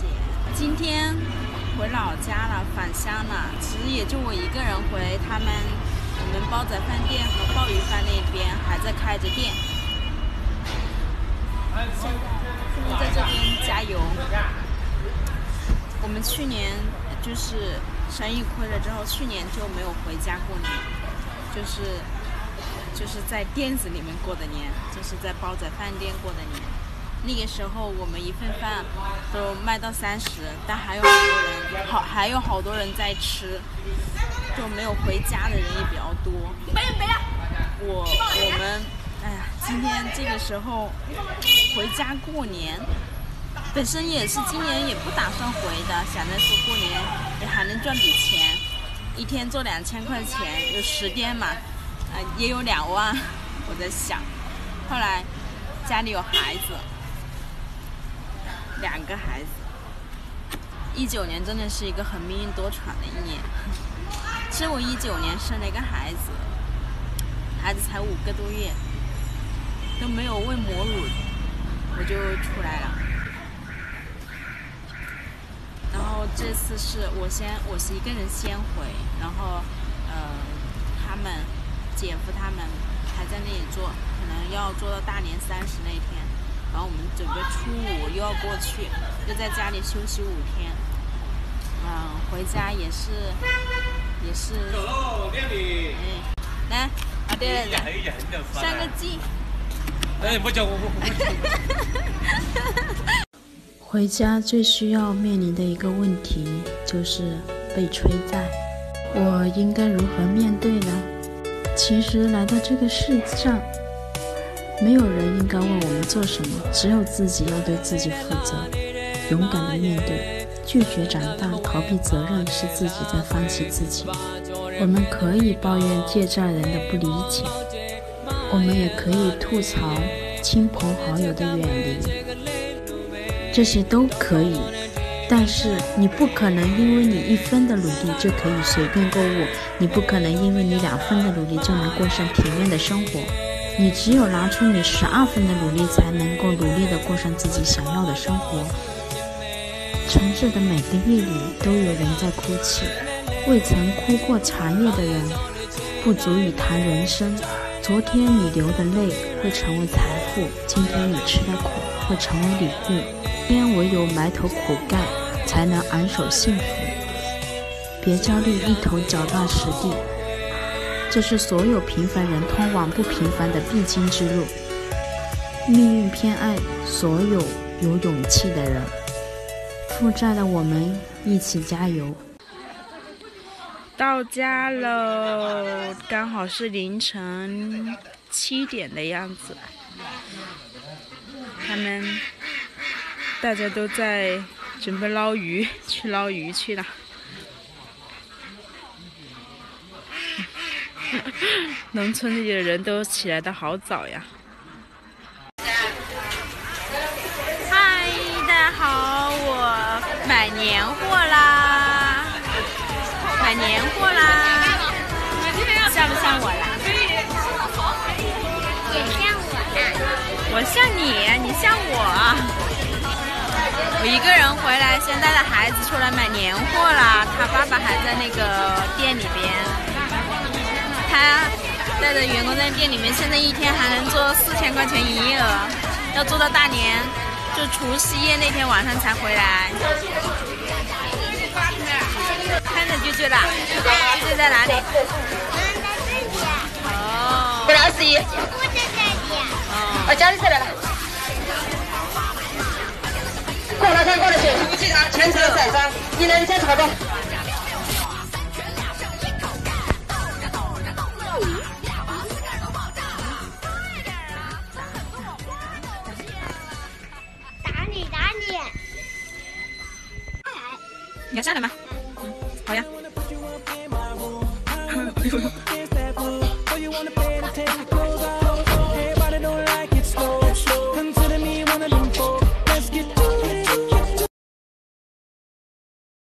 今天回老家了，返乡了。其实也就我一个人回，我们煲仔饭店和鲍鱼饭那边还在开着店。现在在这边加油。我们去年就是生意亏了之后，去年就没有回家过年，就是在店子里面过的年，就是在煲仔饭店过的年。那个时候我们一份饭都卖到30，但还有好多人在吃，就没有回家的人也比较多。我们哎呀，今天这个时候回家过年，本身也是今年也不打算回的，想着说过年也还能赚笔钱，一天做2000块钱，有10天嘛，也有2万。我在想，后来家里有孩子。2个孩子，19年真的是一个很命运多舛的一年。其实我19年生了一个孩子，孩子才5个多月，都没有喂母乳，我就出来了。然后这次是我是一个人先回，然后他们姐夫他们还在那里做，可能要做到大年30那天。然后我们准备初5又要过去，就在家里休息5天。回家也是。走喽，靓女。来，对了，上个镜。不讲我。 回家最需要面临的一个问题就是被催债，我应该如何面对呢？其实来到这个世上，没有人应该为我们做什么，只有自己要对自己负责，勇敢的面对，拒绝长大，逃避责任是自己在放弃自己。我们可以抱怨借债人的不理解，我们也可以吐槽亲朋好友的远离，这些都可以。但是你不可能因为你1分的努力就可以随便购物，你不可能因为你2分的努力就能过上体面的生活。你只有拿出你12分的努力，才能够努力地过上自己想要的生活。城市的每个夜里都有人在哭泣，未曾哭过茶叶的人不足以谈人生。昨天你流的泪会成为财富，今天你吃的苦会成为礼物。今天唯有埋头苦干，才能安守幸福。别焦虑，一头脚踏实地，这是所有平凡人通往不平凡的必经之路。命运偏爱所有有勇气的人。负债的我们一起加油。 到家喽，刚好是凌晨7点的样子。大家都在准备捞鱼，去捞鱼去了。农村里的人都起来的好早呀！嗨，大家好，我买年货啦！像不像我啦？ 也像我呢。 我像你，你像我。我一个人回来，先带着孩子出来买年货啦。他爸爸还在那个店里边。他带着员工在店里面，现在一天还能做4000块钱营业额，要做到大年，就除夕夜那天晚上才回来。看着舅舅了，舅舅在哪里？哦，21。我在这里。哦，家里出来了。 过来看，过来选，不记他前程在上，你能先查过。 你要下来吗？好呀。